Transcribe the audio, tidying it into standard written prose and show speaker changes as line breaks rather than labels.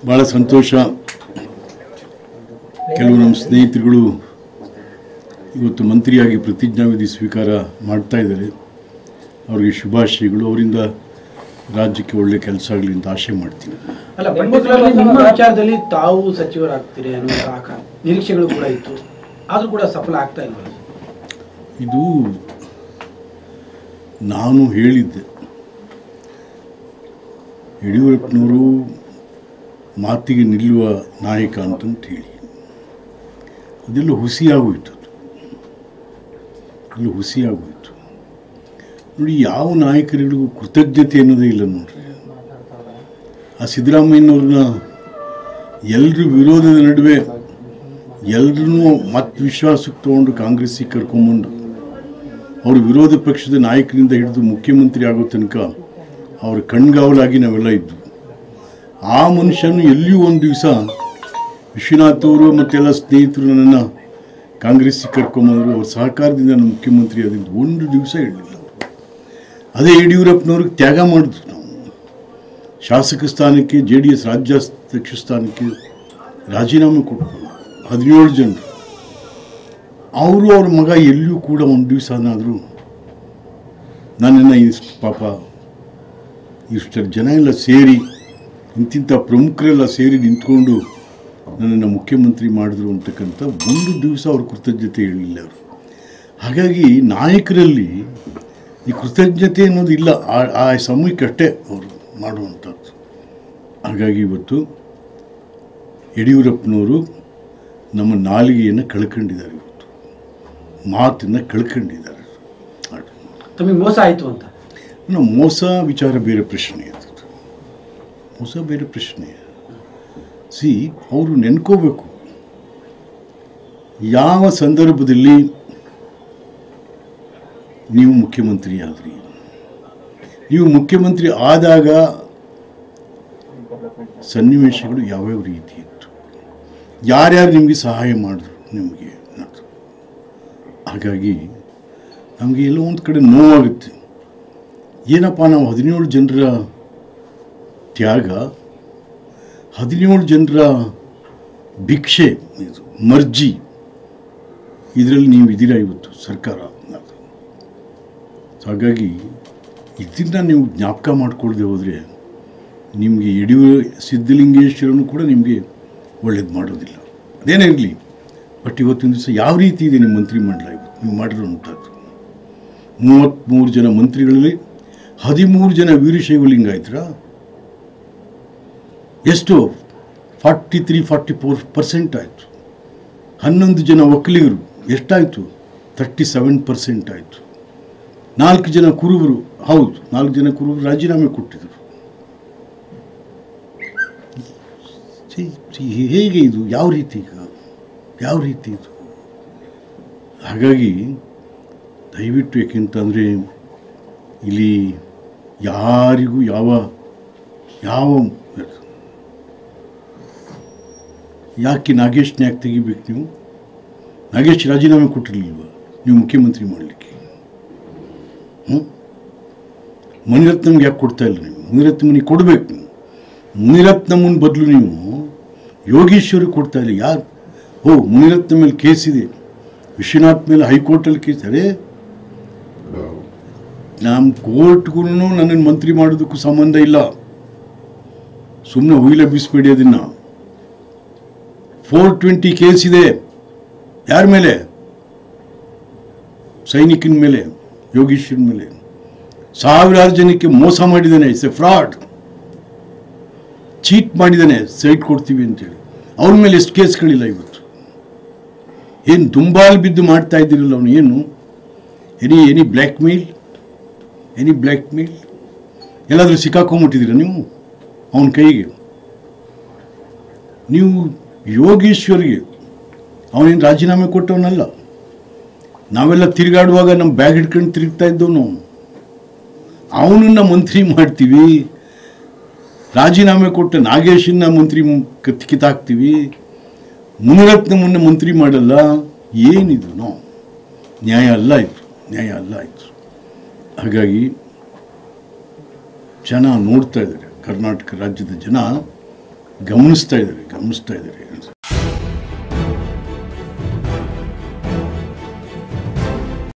ಭಾಳ ಸಂತೋಷ. ಕೆಲವು ನಮ್ಮ ಸ್ನೇಹಿತರುಗಳು ಇವತ್ತು ಮಂತ್ರಿಯಾಗಿ ಪ್ರತಿಜ್ಞಾವಿಧಿ ಸ್ವೀಕಾರ ಮಾಡ್ತಾ ಇದ್ದಾರೆ. ಅವರಿಗೆ ಶುಭಾಶಯಗಳು. ಅವರಿಂದ ರಾಜ್ಯಕ್ಕೆ ಒಳ್ಳೆ ಕೆಲಸ ಆಗಲಿ ಅಂತ ಆಶೆ ಮಾಡ್ತೀನಿ.
ಅಲ್ಲ, ನಿಮ್ಮ ವಿಚಾರದಲ್ಲಿ ತಾವು ಸಚಿವರಾಗ್ತೀರಿ ಅನ್ನೋ ನಿರೀಕ್ಷೆಗಳು ಕೂಡ ಇತ್ತು, ಆದರೂ ಕೂಡ ಸಫಲ ಆಗ್ತಾ ಇಲ್ಲ.
ಇದು ನಾನು ಹೇಳಿದ್ದೆ, ಯಡಿಯೂರಪ್ಪನವರು ಮಾತಿಗೆ ನಿಲ್ಲುವ ನಾಯಕ ಅಂತಂತ ಹೇಳಿ. ಅದೆಲ್ಲ ಹುಸಿಯಾಗೋಯ್ತು. ಅಲ್ಲಿ ಹುಸಿಯಾಗೋಯ್ತು ನೋಡಿ. ಯಾವ ನಾಯಕರಿಗೂ ಕೃತಜ್ಞತೆ ಅನ್ನೋದೇ ಇಲ್ಲ ನೋಡ್ರಿ. ಆ ಸಿದ್ದರಾಮಯ್ಯನವ್ರನ್ನ ಎಲ್ಲರೂ ವಿರೋಧದ ನಡುವೆ ಎಲ್ಲರೂ ಮತ್ತೆ ವಿಶ್ವಾಸಕ್ಕೆ ತೊಗೊಂಡು ಕಾಂಗ್ರೆಸ್ಸಿಗೆ ಕರ್ಕೊಂಬಂದು ಅವರು ವಿರೋಧ ಪಕ್ಷದ ನಾಯಕರಿಂದ ಹಿಡಿದು ಮುಖ್ಯಮಂತ್ರಿ ಆಗೋ ತನಕ ಅವ್ರ ಕಣ್ಗಾವಲಾಗಿ ನಾವೆಲ್ಲ ಇದ್ವು. ಆ ಮನುಷ್ಯನು ಎಲ್ಲಿಯೂ ಒಂದು ದಿವಸ ವಿಶ್ವನಾಥ್ ಅವರು ಮತ್ತೆಲ್ಲ ಸ್ನೇಹಿತರು ನನ್ನನ್ನು ಕಾಂಗ್ರೆಸ್ಸಿಗೆ ಕರ್ಕೊಂಬಂದರು. ಅವ್ರ ಸಹಕಾರದಿಂದ ನಾನು ಮುಖ್ಯಮಂತ್ರಿ ಆದಿದ್ದು ಒಂದು ದಿವಸ ಹೇಳಲಿಲ್ಲ. ಅದೇ ಯಡಿಯೂರಪ್ಪನವ್ರಿಗೆ ತ್ಯಾಗ ಮಾಡಿದ್ವಿ ನಾವು. ಶಾಸಕ ಸ್ಥಾನಕ್ಕೆ JDS ರಾಜ್ಯಾಧ್ಯಕ್ಷ ಸ್ಥಾನಕ್ಕೆ ರಾಜೀನಾಮೆ ಕೊಟ್ಟರು 17 ಜನರು. ಅವರು ಅವ್ರ ಮಗ ಎಲ್ಲಿಯೂ ಕೂಡ ಒಂದು ದಿವಸನಾದರೂ ನನ್ನನ್ನು ಪಾಪ ಇಷ್ಟರ ಜನ ಎಲ್ಲ ಸೇರಿ ಇಂತಿಂಥ ಪ್ರಮುಖರೆಲ್ಲ ಸೇರಿ ನಿಂತ್ಕೊಂಡು ನನ್ನನ್ನು ಮುಖ್ಯಮಂತ್ರಿ ಮಾಡಿದ್ರು ಅಂತಕ್ಕಂಥ ಒಂದು ದಿವಸ ಅವ್ರ ಕೃತಜ್ಞತೆ ಹೇಳಲಿಲ್ಲ ಅವರು. ಹಾಗಾಗಿ ನಾಯಕರಲ್ಲಿ ಈ ಕೃತಜ್ಞತೆ ಅನ್ನೋದು ಇಲ್ಲ, ಆ ಸಮಯಕ್ಕಷ್ಟೇ ಅವರು ಮಾಡುವಂಥದ್ದು. ಹಾಗಾಗಿ ಇವತ್ತು ಯಡಿಯೂರಪ್ಪನವರು ನಮ್ಮ ನಾಲಿಗೆಯನ್ನು ಕಳ್ಕೊಂಡಿದ್ದಾರೆ, ಇವತ್ತು ಮಾತನ್ನು ಕಳ್ಕೊಂಡಿದ್ದಾರೆ.
ತಮಗೆ ಮೋಸ ಆಯಿತು ಅಂತ
ಮೋಸ ವಿಚಾರ ಬೇರೆ ಪ್ರಶ್ನೆ, ಅದು ಮೋಸ ಬೇರೆ ಪ್ರಶ್ನೆ. ಅವರು ನೆನ್ಕೋಬೇಕು ಯಾವ ಸಂದರ್ಭದಲ್ಲಿ ನೀವು ಮುಖ್ಯಮಂತ್ರಿ ಆದ್ರಿ. ನೀವು ಮುಖ್ಯಮಂತ್ರಿ ಆದಾಗ ಸನ್ನಿವೇಶಗಳು ಯಾವ್ಯಾವ ರೀತಿ ಇತ್ತು, ಯಾರ್ಯಾರು ನಿಮಗೆ ಸಹಾಯ ಮಾಡಿದ್ರು ನಿಮಗೆ. ಹಾಗಾಗಿ ನಮಗೆ ಎಲ್ಲೋ ಒಂದು ಕಡೆ ನೋವಾಗುತ್ತೆ. ಏನಪ್ಪ, ನಾವು 17 ಜನರ ತ್ಯಾಗ, 17 ಜನರ ಭಿಕ್ಷೆ, ಇದು ಮರ್ಜಿ, ಇದರಲ್ಲಿ ನೀವು ಇದ್ದೀರಾ ಇವತ್ತು ಸರ್ಕಾರ. ಹಾಗಾಗಿ ಇದನ್ನು ನೀವು ಜ್ಞಾಪಕ ಮಾಡಿಕೊಳ್ಳದೆ ಹೋದರೆ ನಿಮಗೆ ಸಿದ್ಧಲಿಂಗೇಶ್ವರನು ಕೂಡ ನಿಮಗೆ ಒಳ್ಳೇದು ಮಾಡೋದಿಲ್ಲ. ಅದೇನೇ ಇರಲಿ, ಬಟ್ ಇವತ್ತಿನ ದಿವಸ ಯಾವ ರೀತಿ ಇದೆ ನಿಮ್ಮ ಮಂತ್ರಿ ಮಂಡಲ ಇವತ್ತು ನೀವು ಮಾಡಿರೋಂಥದ್ದು. 33 ಜನ ಮಂತ್ರಿಗಳಲ್ಲಿ 13 ಜನ ವೀರಶೈವ ಲಿಂಗಾಯತರ. ಎಷ್ಟು 43-44% ಆಯಿತು. 11 ಜನ ಒಕ್ಕಲಿಗರು ಎಷ್ಟಾಯಿತು? 37% ಆಯಿತು. 4 ಜನ ಕುರುಬರು, ಹೌದು 4 ಜನ ಕುರುಬರು ರಾಜೀನಾಮೆ ಕೊಟ್ಟಿದ್ದರು. ಹೇಗೆ ಇದು? ಯಾವ ರೀತಿ ಇದು? ಹಾಗಾಗಿ ದಯವಿಟ್ಟು, ಏಕೆಂತಂದರೆ ಇಲ್ಲಿ ಯಾರಿಗೂ ಯಾಕೆ ನಾಗೇಶ್ನ ಯಾಕೆ ತೆಗಿಬೇಕು ನೀವು? ನಾಗೇಶ್ ರಾಜೀನಾಮೆ ಕೊಟ್ಟಿರಲಿಲ್ವ ನೀವು ಮುಖ್ಯಮಂತ್ರಿ ಮಾಡಲಿಕ್ಕೆ? ಮುನಿರತ್ನಮ್ಗೆ ಯಾಕೆ ಕೊಡ್ತಾ ಇಲ್ಲ ನೀವು? ಮುನಿರತ್ನಮ್ಮನಿಗೆ ಕೊಡಬೇಕು ನೀವು. ಮುನಿರತ್ನಮ್ಮನ ಬದಲು ನೀವು ಯೋಗೀಶ್ವರಿಗೆ ಕೊಡ್ತಾ ಇಲ್ಲ. ಯಾರು? ಮುನಿರತ್ನ ಮೇಲೆ ಕೇಸಿದೆ, ವಿಶ್ವನಾಥ್ ಮೇಲೆ ಹೈಕೋರ್ಟಲ್ಲಿ ಕೇಸ್. ಅರೆ, ನಮ್ಮ ಕೋರ್ಟ್ಗೂ ನನ್ನನ್ನು ಮಂತ್ರಿ ಮಾಡೋದಕ್ಕೂ ಸಂಬಂಧ ಇಲ್ಲ. ಸುಮ್ಮನೆ ಹುಯಿಲೆಬ್ಬಿಸ್ಬೇಡಿ ಅದನ್ನು. 420 ಕೇಸ್ ಇದೆ. ಯಾರ ಮೇಲೆ? ಸೈನಿಕನ ಮೇಲೆ, ಯೋಗೀಶ್ವರನ ಮೇಲೆ. 1000 ಜನಕ್ಕೆ ಮೋಸ ಮಾಡಿದ್ದಾನೆ, ಇಟ್ಸ್ ಎ ಫ್ರಾಡ್. ಚೀಟ್ ಮಾಡಿದ್ದಾನೆ, ಸೈಟ್ ಕೊಡ್ತೀವಿ ಅಂತೇಳಿ. ಅವನ ಮೇಲೆ ಎಷ್ಟು ಕೇಸ್ಗಳಿಲ್ಲ ಇವತ್ತು? ಏನು ದುಂಬಾಲು ಬಿದ್ದು ಮಾಡ್ತಾ ಇದ್ದೀರಲ್ಲ ಅವನು? ಏನು ಎನಿ ಬ್ಲ್ಯಾಕ್ ಮೇಲ್ ಎಲ್ಲಾದರೂ ಸಿಕ್ಕಾಕೊಂಬಿಟ್ಟಿದ್ದೀರ ನೀವು ಅವನ ಕೈಗೆ? ನೀವು ಯೋಗೀಶ್ವರಿಗೆ ಅವನೇನು ರಾಜೀನಾಮೆ ಕೊಟ್ಟವನಲ್ಲ. ನಾವೆಲ್ಲ ತಿರುಗಾಡುವಾಗ ನಮ್ಮ ಬ್ಯಾಗ್ ಹಿಡ್ಕೊಂಡು ತಿರುಗ್ತಾ ಇದ್ದವನು. ಅವನನ್ನು ಮಂತ್ರಿ ಮಾಡ್ತೀವಿ, ರಾಜೀನಾಮೆ ಕೊಟ್ಟ ನಾಗೇಶನ್ನ ಮಂತ್ರಿ ಕಿತ್ತಾಕ್ತೀವಿ, ಮುನಿರತ್ನಮ್ಮನ್ನ ಮಂತ್ರಿ ಮಾಡಲ್ಲ. ಏನಿದು? ನ್ಯಾಯ ಅಲ್ಲ ಇದು. ಹಾಗಾಗಿ ಜನ ನೋಡ್ತಾ ಇದ್ದಾರೆ, ಕರ್ನಾಟಕ ರಾಜ್ಯದ ಜನ ಗಮನಿಸ್ತಾ ಇದ್ದಾರೆ